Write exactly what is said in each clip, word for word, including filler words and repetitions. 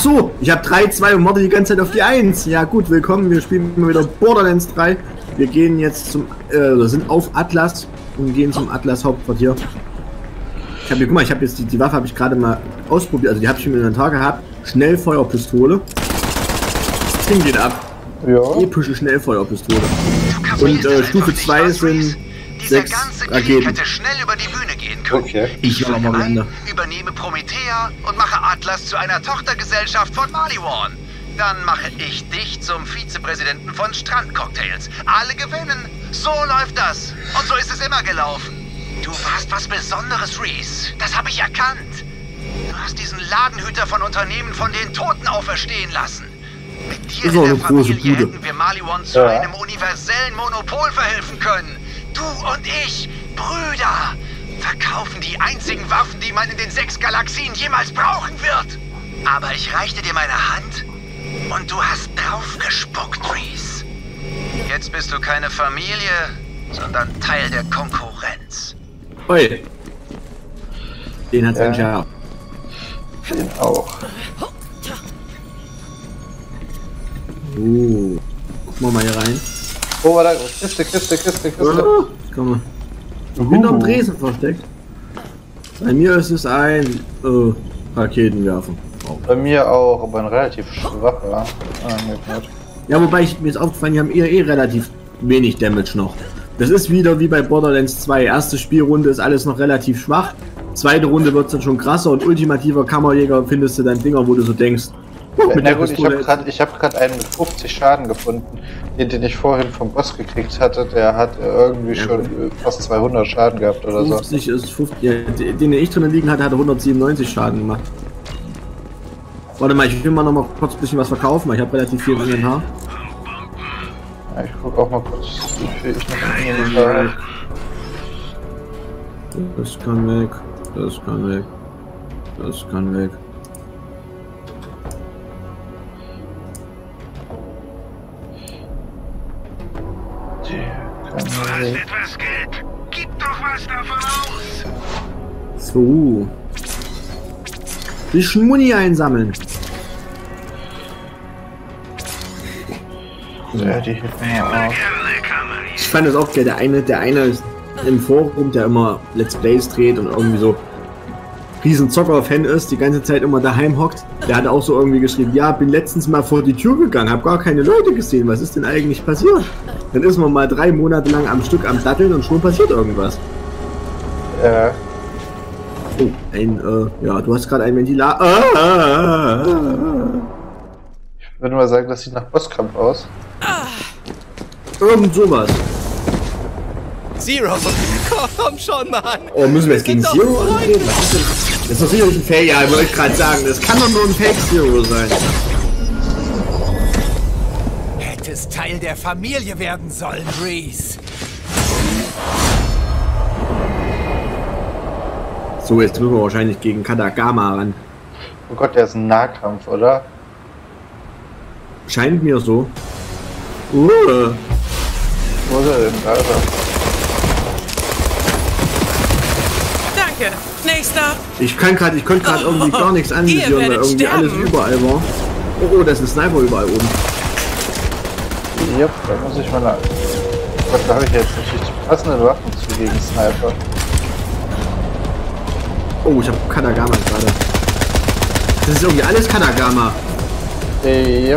so, ich habe drei, zwei und warte die ganze Zeit auf die eins. Ja gut, willkommen, wir spielen immer wieder Borderlands drei. Wir gehen jetzt zum, äh, sind auf Atlas und gehen zum Atlas Hauptquartier. Ich habe hier, guck mal, ich habe jetzt die, die Waffe habe ich gerade mal ausprobiert, also die habe ich im Inventar gehabt. Schnellfeuerpistole. Das Ding geht ab. Ja. Epische Schnellfeuerpistole. Und äh, Stufe zwei sind sechs Raketen. Hätte schnell über die Bühne gehen können. Okay. Ich fange an, übernehme Promethea und mache Atlas zu einer Tochtergesellschaft von Maliwan. Dann mache ich dich zum Vizepräsidenten von Strandcocktails. Alle gewinnen. So läuft das. Und so ist es immer gelaufen. Du warst was Besonderes, Reese. Das habe ich erkannt. Du hast diesen Ladenhüter von Unternehmen von den Toten auferstehen lassen. Mit dir in der Familie hätten wir Maliwan zu ja. einem universellen Monopol verhelfen können. Du und ich, Brüder, verkaufen die einzigen Waffen, die man in den sechs Galaxien jemals brauchen wird. Aber ich reichte dir meine Hand und du hast draufgespuckt, Reese. Jetzt bist du keine Familie, sondern Teil der Konkurrenz. Oi. Den hat's ja. ja. Den auch. Uh, gucken wir mal hier rein. Oh, warte, Kiste, Kiste, Kiste, Kiste. Oh, komm mal. Ich bin am Dresen versteckt. Bei mir ist es ein äh, Raketenwerfer. Oh. Bei mir auch, aber ein relativ schwacher. Ah, ja, wobei ich, mir ist aufgefallen, die haben eher eh relativ wenig Damage noch. Das ist wieder wie bei Borderlands zwei. Erste Spielrunde ist alles noch relativ schwach. Zweite Runde wird es dann schon krasser und ultimativer Kammerjäger findest du dann Dinger, wo du so denkst. Ja, na gut, ich habe gerade hab einen mit fünfzig Schaden gefunden, den, den ich vorhin vom Boss gekriegt hatte. Der hat irgendwie ja, schon gut. fast zweihundert Schaden gehabt oder fünfzig so. Ist fünfzig, ja, den, den ich drin liegen hatte, hatte hundertsiebenundneunzig Schaden gemacht. Warte mal, ich will mal noch mal kurz ein bisschen was verkaufen, weil ich habe relativ viel im Inventar. Ja, ich guck auch mal kurz, wie viel ich noch im Inventar habe. Das kann weg, das kann weg, das kann weg. Du hast etwas Geld. Gib doch was davon aus. So. Bisschen Muni einsammeln. Ja, die hilft mir auch. Ich fand das auch geil. Der eine, der eine ist im Forum, der immer Let's Plays dreht und irgendwie so riesen Zocker-Fan ist, die ganze Zeit immer daheim hockt. Der hat auch so irgendwie geschrieben, ja, bin letztens mal vor die Tür gegangen, hab gar keine Leute gesehen. Was ist denn eigentlich passiert? Dann ist man mal drei Monate lang am Stück am Datteln und schon passiert irgendwas. Ja. Oh, ein, äh, ja, du hast gerade ein Ventilator. Ah, ah, ah, ah. Ich würde mal sagen, das sieht nach Bosskampf aus. Irgend sowas. Zero, komm schon, Mann! Oh, müssen wir jetzt gegen Zero angehen? Was ist denn? Das ist doch sicherlich ein Fake, ja, wollte ich gerade sagen. Das kann doch nur ein Fake Zero sein. Hättest Teil der Familie werden sollen, Reese. So, jetzt müssen wir wahrscheinlich gegen Katagama ran. Oh Gott, der ist ein Nahkampf, oder? Scheint mir so. Uh. Wo ist er denn, Alter? Danke. Nächster. Ich kann gerade, ich konnte gerade irgendwie gar nichts anvisieren, weil irgendwie sterben. alles überall war. Oh, oh, da ist ein Sniper überall oben. Ja, da muss ich mal nach. Gott, da habe ich jetzt natürlich die passenden Waffen zu gegen Sniper. Oh, ich habe Katagama gerade. Das ist irgendwie alles Katagama. Yep.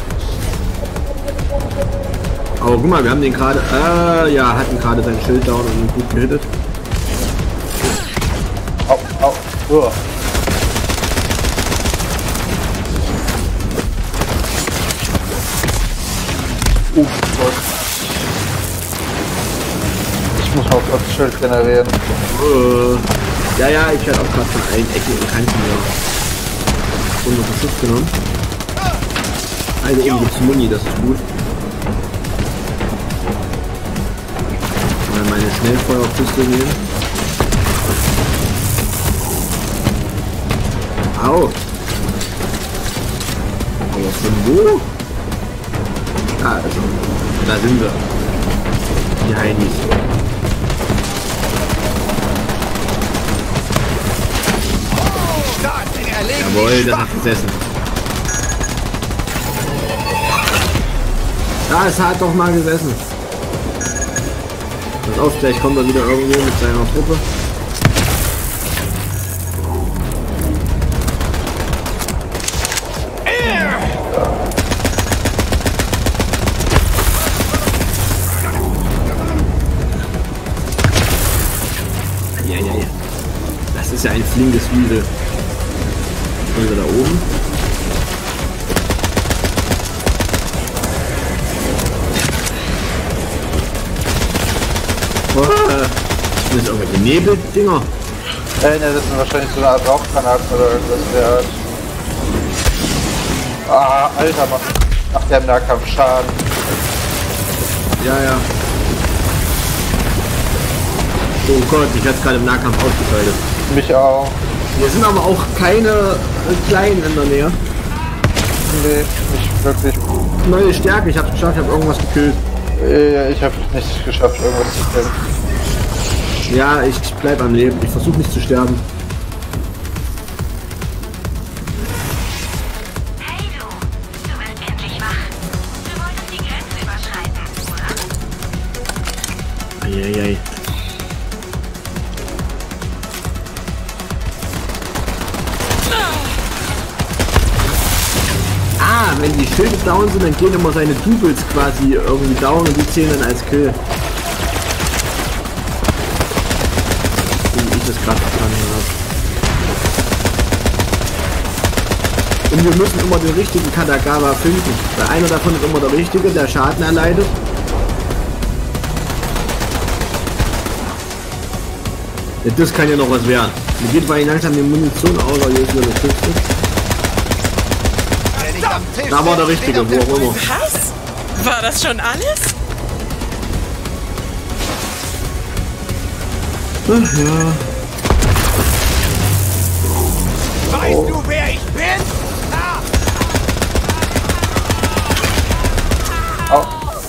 Aber guck mal, wir haben den gerade, äh, ja, hatten gerade sein Schild down und ihn gut gehittet. Au, au, oh. Uh, Gott. Ich muss mal kurz Schild generieren. Äh, ja, ja, ich werde auch gerade von allen Ecken und Kanten ja unter Beschuss genommen. Eine oben gibt's Muni, das ist gut. Mal meine Schnellfeuerpistole nehmen. Au! Aber von wo? Ah, also, da sind wir. Die Heinis. Jawohl, das hat gesessen. Da ist hart doch mal gesessen. Pass auf, gleich kommt er wieder irgendwo mit seiner Truppe. Ja, ja, ja. Das ist ja ein flinkes Wiesel. Sind wir da oben? Oh, das sind irgendwelche Nebeldinger. Äh, ne, das sind wahrscheinlich so eine Art Rauchgranaten oder irgendwas in der Art. Ah, Alter, macht, macht der im Nahkampf Schaden. Ja, ja. Oh Gott, ich werde gerade im Nahkampf ausgeschaltet. Mich auch. Hier sind aber auch keine äh, Kleinen in der Nähe. Nee, nicht wirklich. Neue Stärke, ich hab's geschafft, ich hab irgendwas gekillt. Ja, ich habe nicht geschafft, irgendwas zu kämpfen. Ja, ich bleib am Leben, ich versuche nicht zu sterben. Hey du, du bist endlich wach. Du wolltest die Grenze überschreiten, oder? Eieiei. Ah, wenn die Schilde down sind, dann gehen immer seine Doubles quasi irgendwie down und die zählen dann als Kill. So wie ich das gerade verstanden habe. Und wir müssen immer den richtigen Katagawa finden. Weil einer davon ist immer der richtige, der Schaden erleidet. Ja, das kann ja noch was werden. Mir geht bei langsam die Munition aus, aber hier ist wieder eine Kiste. Da war der richtige, wo auch immer. Was? War das schon alles? Ach ja. Weißt du, wer ich bin? Ah! Au.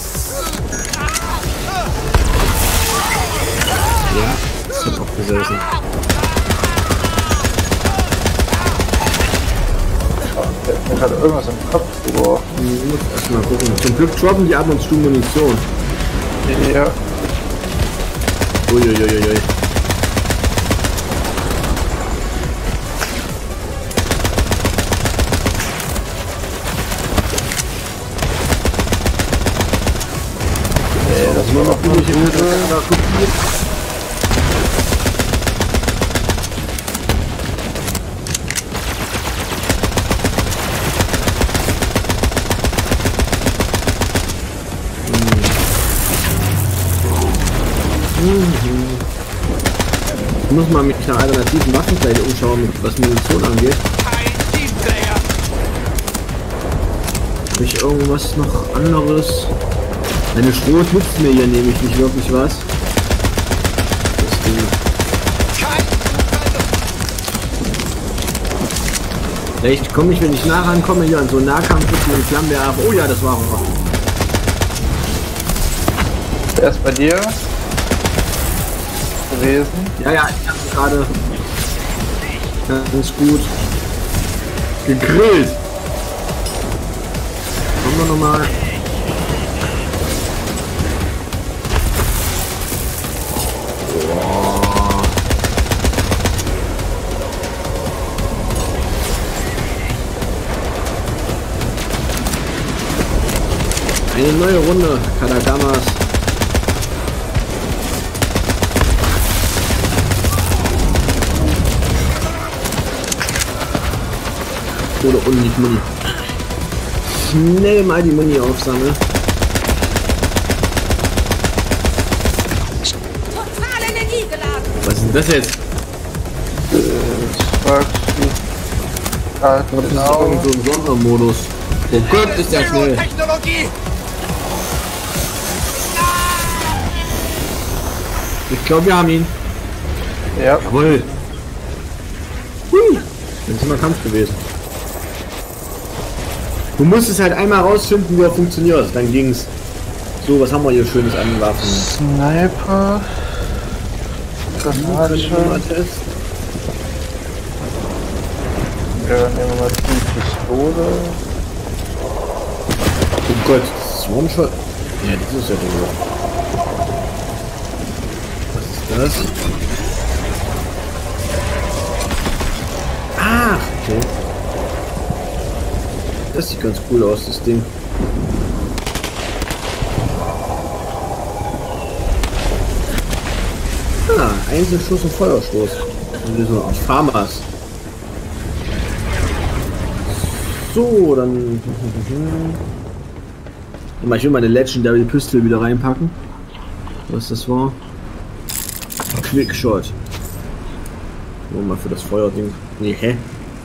Ja, das hat auch gesessen. Mir hat irgendwas im Kopf geworfen. Ich muss erstmal gucken. Zum Glück droppen die ab und zu Munition. Ja. Uiuiuiui. Nee, das war noch nicht gut. Ich muss mal mich nach alternativen Waffen vielleicht umschauen, was Munition angeht. Ein Teamplayer! Habe ich irgendwas noch anderes? Meine Schrot nützt mir hier nämlich nicht wirklich was. Das Ding. Vielleicht komme ich, wenn ich nah rankomme, hier an so einen Nahkampf mit einem Flammenwerfer. Oh ja, das war auch. Wer ist bei dir gewesen? Ja, ja, ich habe gerade ganz gut gegrillt. Kommen wir nochmal. Eine neue Runde, Katagamas. Oder unnötig Muni. Schnell mal die Muni aufsammeln. Total energiegeladen. Was ist denn das jetzt? Ah, Das ist genau. irgend so ein Sondermodus. Oh Gott, ist der schnell. Technologie! Ich glaube, wir haben ihn. Ja. Jawohl. Hui. Dann sind wir Kampf gewesen. Du musst es halt einmal rausfinden, wie er funktioniert. Dann ging's. So, was haben wir hier Schönes an Waffen? Sniper. Können wir mal testen? Ja, nehmen wir mal die Pistole. Oh Gott, das ist das One-Shot? Ja, das ist ja der. Was ist das? Ah, okay. Das sieht ganz cool aus, das Ding. Ah, Einzelschuss und Feuerstoß. Und so auf Farmers. So, dann. Ich will meine Legendary Pistol wieder reinpacken. Was das war? Quickshot. Nur mal für das Feuerding. Nee, hä?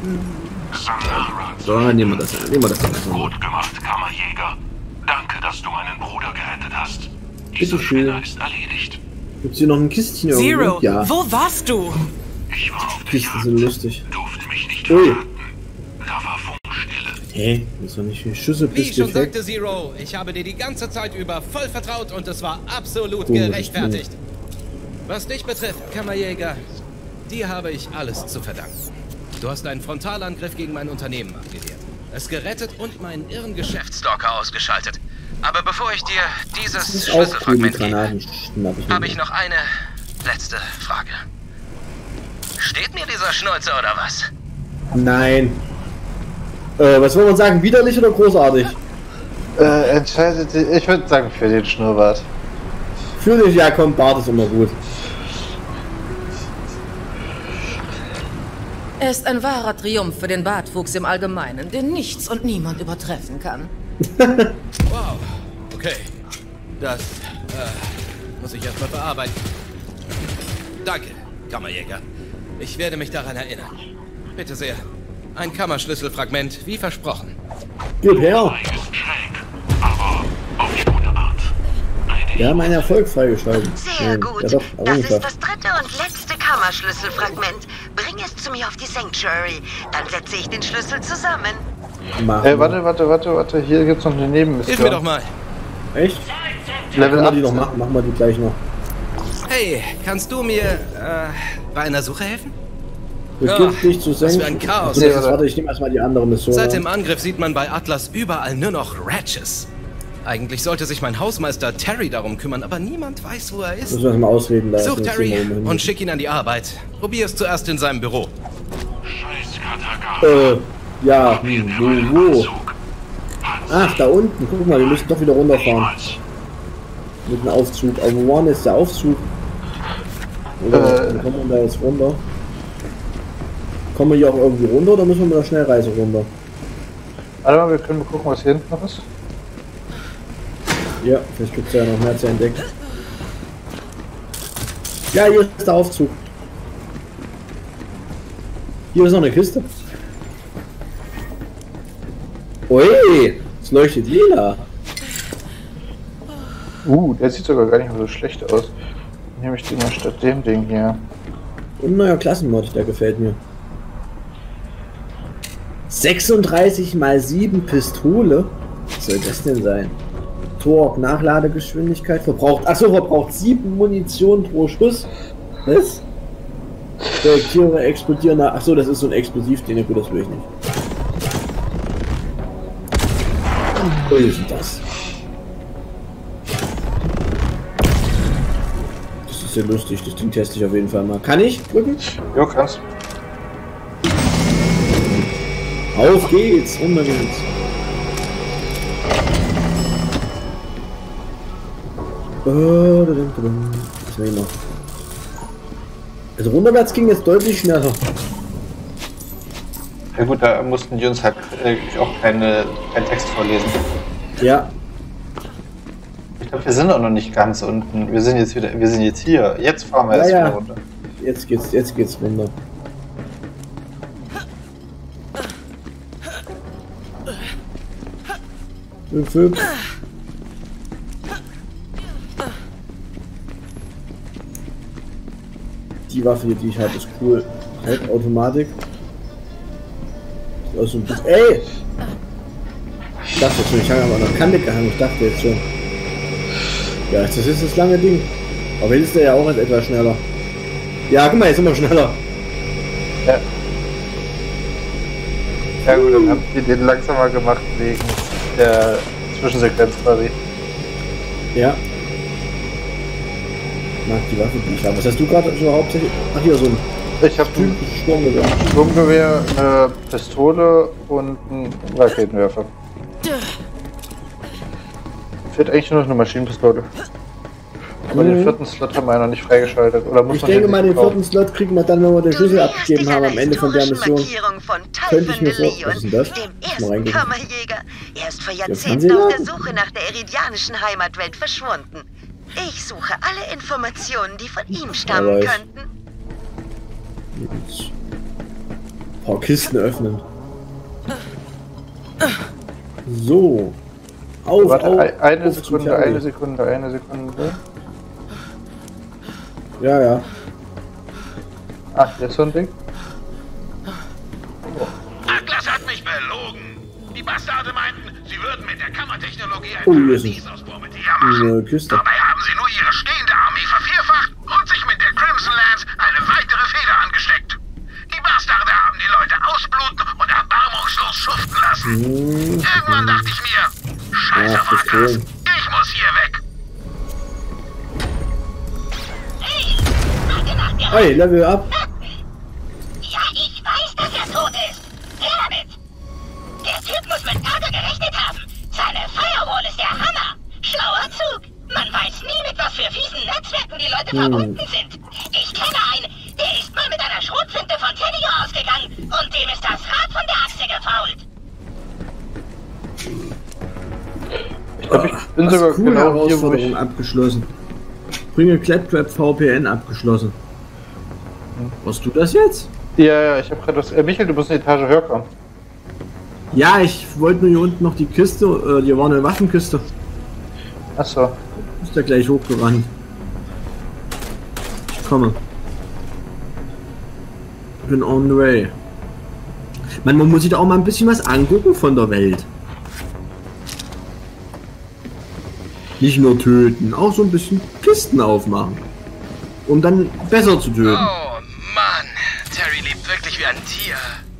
So, nehmen wir das. Nehmen wir das dann erstmal. Gut gemacht, Kammerjäger. Danke, dass du meinen Bruder gerettet hast. Bitte schön. Ist erledigt. Gibt's hier noch ein Kistchen irgendwo? Zero, Ja. wo warst du? Ich war auf der Kisten Jagd. sind lustig. Durfte mich nicht Ui. verraten. Da war Funkstille. Hä? Das ist doch nicht viel Schüsse Wie bis schon defekt. sagte Zero, ich habe dir die ganze Zeit über voll vertraut und es war absolut Oh, gerechtfertigt. Was dich betrifft, Kammerjäger, dir habe ich alles zu verdanken. Du hast einen Frontalangriff gegen mein Unternehmen abgewehrt, es gerettet und meinen irren Geschäftsstalker ausgeschaltet. Aber bevor ich dir dieses Das ist auch cool, die Schlüsselfragment gebe, Granaten schnapp ich mir habe ich noch eine letzte Frage. Steht mir dieser Schnäuzer oder was? Nein. Äh, was wollen wir sagen? Widerlich oder großartig? Äh, entscheidet sich, ich würde sagen für den Schnurrbart. Für dich, ja komm, Bart ist immer gut. Er ist ein wahrer Triumph für den Bartwuchs im Allgemeinen, den nichts und niemand übertreffen kann. Wow, okay. Das äh, muss ich erstmal verarbeiten. Danke, Kammerjäger. Ich werde mich daran erinnern. Bitte sehr. Ein Kammerschlüsselfragment, wie versprochen. Gib her. Ist schräg, aber auf die gute Art. Eine Wir haben einen Erfolg freigeschaltet. Sehr Ja, gut. Ja, doch, Das ist Errungenschaft. das dritte und letzte Kammerschlüsselfragment. Bring es zu mir auf die Sanctuary. Dann setze ich den Schlüssel zusammen. Machen Ey, wir. warte, warte, warte, warte, hier gibt's noch eine Nebenmission. Hilf mir doch mal. Echt? Level Können wir die noch achtzehn. machen? Machen wir die gleich noch. Hey, kannst du mir äh, bei einer Suche helfen? Beginnt Ach, dich zu was für senken. ein Chaos. So, jetzt, warte, ich nehme erstmal die andere Mission. Seit an. dem Angriff sieht man bei Atlas überall nur noch Ratches. Eigentlich sollte sich mein Hausmeister Terry darum kümmern, aber niemand weiß, wo er ist. Müssen wir das mal ausreden lassen. Such Jetzt Terry gehen wir mal hin. und schick ihn an die Arbeit. Probier es zuerst in seinem Büro. scheiß Katagana. Äh, ja, hm, wo, wo? Ach, da unten. Guck mal, wir müssen doch wieder runterfahren. Mit einem Aufzug. Aber wo war denn jetzt der Aufzug? Oder Äh. wie kommen wir da jetzt runter? Kommen wir hier auch irgendwie runter oder müssen wir mit der Schnellreise runter? Warte mal, wir können mal gucken, was hier hinten noch ist. Ja, vielleicht gibt es ja noch mehr zu entdecken. Ja, hier ist der Aufzug. Hier ist noch eine Kiste. Ui, es leuchtet lila. Uh, der sieht sogar gar nicht mehr so schlecht aus. Dann nehme ich den mal statt dem Ding hier. Und ein neuer Klassenmod, der gefällt mir. sechsunddreißig mal sieben Pistole? Was soll das denn sein? Torque, Nachladegeschwindigkeit, verbraucht. Achso, verbraucht sieben Munition pro Schuss. Was? Projektiere, explodierende. Achso, das ist so ein Explosivding. Gut, das will ich nicht. Wo ist denn das? Das ist ja lustig, das Ding teste ich auf jeden Fall mal. Kann ich drücken? Jo, kannst. Auf geht's, runter geht's. Was will ich noch? Also runterwärts ging jetzt deutlich schneller. Ja gut, da mussten die uns halt äh, auch keine, keinen Text vorlesen. Ja. Ich glaube, wir sind auch noch nicht ganz unten. Wir sind jetzt wieder, wir sind jetzt hier. Jetzt fahren wir Ja, erst ja. wieder runter. Jetzt geht's, jetzt geht's runter. Hüpf, hüpf. Die Waffe hier, die ich habe, ist cool. Halbautomatik. Das ist so ein bisschen. Ey! Ich dachte jetzt schon, ich habe aber an der Kante gehangen. Ich dachte jetzt schon. Ja, das ist das lange Ding. Aber jetzt ist der ja auch jetzt etwas schneller. Ja, guck mal, jetzt sind wir schneller. Ja. Ja gut, dann habt ihr den langsamer gemacht wegen der Zwischensequenz quasi. Ja. Ich mag die Waffe, die ich habe. Was hast du gerade so hauptsächlich? Ach, hier so ein Ich habe ein Sturmgewehr. Sturmgewehr, eine Pistole und einen Raketenwerfer. Fehlt eigentlich nur noch eine Maschinenpistole. Aber mhm. den vierten Slot haben wir noch nicht freigeschaltet. Oder muss ich man denke den mal, den kaufen? vierten Slot kriegen wir dann, wenn wir den Schlüssel abgegeben haben am Ende von der Mission. Könnte ich mir vor... Was ist denn das? Dem ersten Kammerjäger. Er ist vor Der Jahrzehnten auf der Suche nach der eridianischen Heimatwelt verschwunden. Ich suche alle Informationen, die von ihm stammen könnten. Jetzt. Ein paar Kisten öffnen. So. Auf, Warte, auf, eine auf Sekunde, eine Sekunde, eine Sekunde. Ja, ja. Ach, hier ist so ein Ding. Oh. Atlas hat mich belogen. Die Bastarde meinten, sie würden mit der Kammertechnologie ein oh, Paradies aus Promethea machen. Eine Küste. Dabei haben sie nur ihre stehende Armee vervierfacht und sich mit der Crimson Lance eine weitere Feder angesteckt. Die Bastarde haben die Leute ausbluten und erbarmungslos schuften lassen. Hm. Irgendwann dachte ich mir, scheiß auf Atlas, ich muss hier weg. Hey, Level up. Ja, ich weiß, dass er tot ist. Her damit. Der Typ muss mit Erde gerechnet haben. Seine Firewall ist der Hammer. Schlauer Zug. Man weiß nie, mit was für fiesen Netzwerken die Leute hm. verbunden sind. Ich kenne einen, der ist mal mit einer Schrotflinte von Teddy ausgegangen und dem ist das Rad von der Achse gefault. Ich glaube, ich bin sogar coole genau Herausforderung hier, ich... abgeschlossen. Bringe Claptrap V P N abgeschlossen. Warst du das jetzt? Ja, ja, ich habe gerade was... Äh, Michael, du musst eine Etage höher kommen. Ja, ich wollte nur hier unten noch die Kiste, äh, hier war eine Waffenkiste. Achso. Ist da gleich hochgerannt. Ich komme. Bin on the way. Man, man muss sich da auch mal ein bisschen was angucken von der Welt. Nicht nur töten, auch so ein bisschen Kisten aufmachen. Um dann besser zu töten. Oh Mann, Terry lebt wirklich wie ein Tier.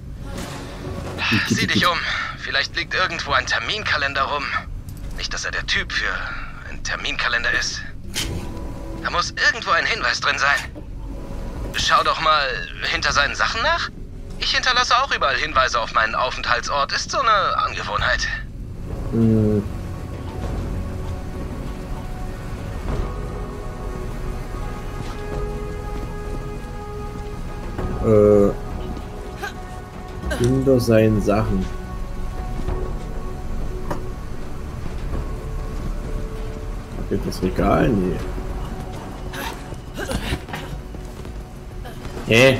Sieh dich um. Vielleicht liegt irgendwo ein Terminkalender rum. Nicht, dass er der Typ für einen Terminkalender ist. Da muss irgendwo ein Hinweis drin sein. Schau doch mal hinter seinen Sachen nach. Ich hinterlasse auch überall Hinweise auf meinen Aufenthaltsort. Ist so eine Angewohnheit. Hm. Äh, hinter seinen Sachen. Geht das Regal? Nee. Hä?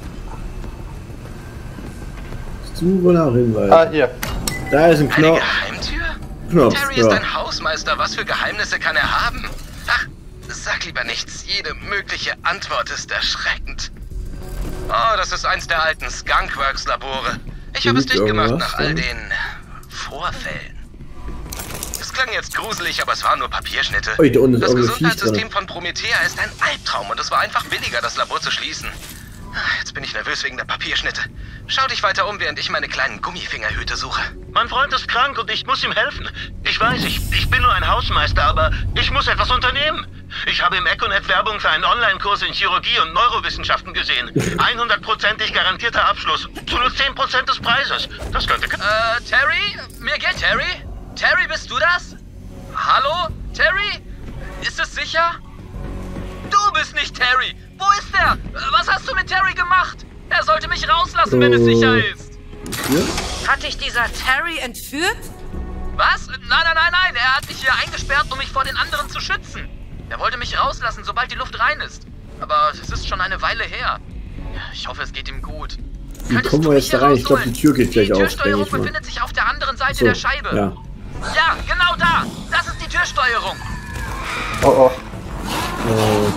Suche nach Hinweisen. Ah, hier. Da ist ein Knopf. Eine Geheimtür? Knopf, Terry ja. ist ein Hausmeister. Was für Geheimnisse kann er haben? Ach, sag lieber nichts. Jede mögliche Antwort ist erschreckend. Oh, das ist eins der alten Skunkworks-Labore. Ich habe es dicht gemacht nach all den Vorfällen. Es klang jetzt gruselig, aber es waren nur Papierschnitte. Oh, da unten ist das auch ein Gesundheitssystem von Promethea ist ein Albtraum und es war einfach billiger, das Labor zu schließen. Jetzt bin ich nervös wegen der Papierschnitte. Schau dich weiter um, während ich meine kleinen Gummifingerhüte suche. Mein Freund ist krank und ich muss ihm helfen. Ich weiß, ich, ich bin nur ein Hausmeister, aber ich muss etwas unternehmen. Ich habe im Econet Werbung für einen Online-Kurs in Chirurgie und Neurowissenschaften gesehen. hundertprozentig garantierter Abschluss. Zu nur zehn Prozent des Preises. Das könnte... Äh, Terry? Mir geht Terry? Terry, bist du das? Hallo? Terry? Ist es sicher? Du bist nicht Terry! Wo ist er? Was hast du mit Terry gemacht? Er sollte mich rauslassen, wenn es sicher ist. Ja? Hat dich dieser Terry entführt? Was? Nein, nein, nein, nein. Er hat mich hier eingesperrt, um mich vor den anderen zu schützen. Er wollte mich rauslassen, sobald die Luft rein ist. Aber es ist schon eine Weile her. Ich hoffe, es geht ihm gut. Wie kommen wir jetzt da rein? Ich glaube, die Tür geht gleich auf. Die Türsteuerung befindet sich auf der anderen Seite so, der Scheibe. Ja. Ja, genau da. Das ist die Türsteuerung. Oh, oh. Oh.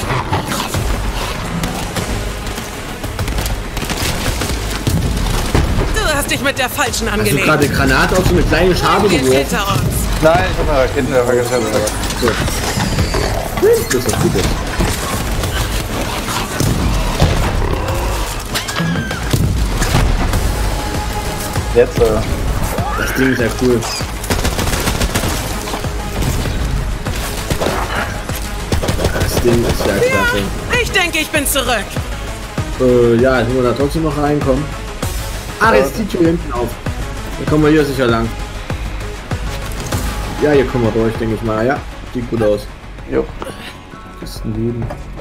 Du hast dich mit der falschen Hast angelegt. du gerade Granate auf so eine kleine Schabe geworfen? Hinter uns. Nein, ich hab mal Raketenwerfer gesetzt. So. Das ist doch gut. Jetzt, äh. Das Ding ist ja cool. Ding ist ja klasse. Ja, ich denke, ich bin zurück. Äh, ja, jetzt müssen wir da trotzdem noch reinkommen. Ah, jetzt zieht hier hinten auf. Dann kommen wir hier sicher lang. Ja, hier kommen wir durch, denke ich mal. Ja, sieht gut aus. Jo. Kisten lieben.